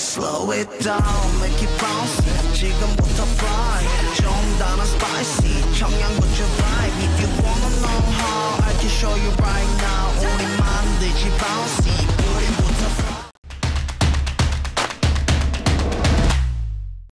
Slow it down, make it bounce. 지금부터 fly. 좀 더 spicy. 청양고추